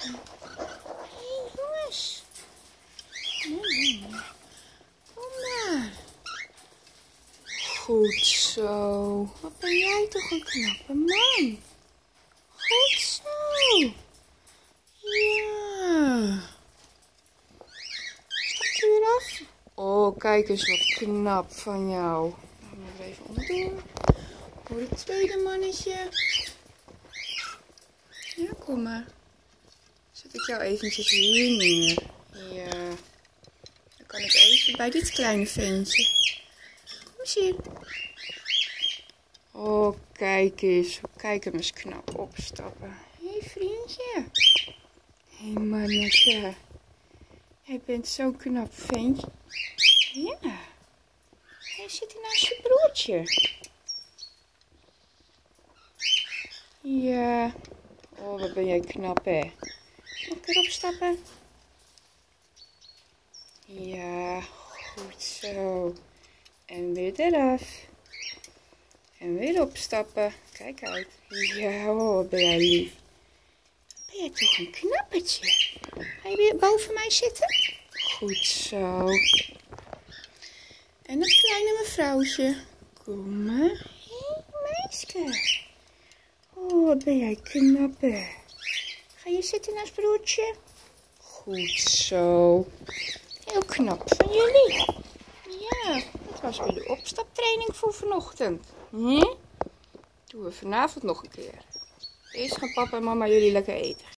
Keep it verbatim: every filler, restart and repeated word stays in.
Hé jongens. Nee, nee, nee. Kom maar. Goed zo. Wat ben jij toch een knappe man. Goed zo. Ja. Stapt hij weer af? Oh, kijk eens wat knap van jou. Dan moet ik even onderdoor. Voor het tweede mannetje. Ja, kom maar. Zet ik jou eventjes hier neer. Ja. Dan kan ik even bij dit kleine ventje. Kom eens hier. Oh, kijk eens. Kijk hem eens knap opstappen. Hé, hey, vriendje. Hé, hey, mannetje. Jij bent zo'n knap ventje. Ja. Hij zit hier naast je broertje. Ja. Oh, wat ben jij knap, hè. Mag ik erop stappen? Ja, goed zo. En weer eraf. En weer opstappen. Kijk uit. Ja, oh, wat ben jij lief. Ben jij toch een knappertje? Ga je weer boven mij zitten? Goed zo. En dat kleine mevrouwtje. Kom maar. Hé, meisje. Oh, wat ben jij knap, hè. Ga je zitten naast broertje? Goed zo. Heel knap van jullie. Ja, dat was weer de opstaptraining voor vanochtend. Hm? Doen we vanavond nog een keer. Eerst gaan papa en mama jullie lekker eten.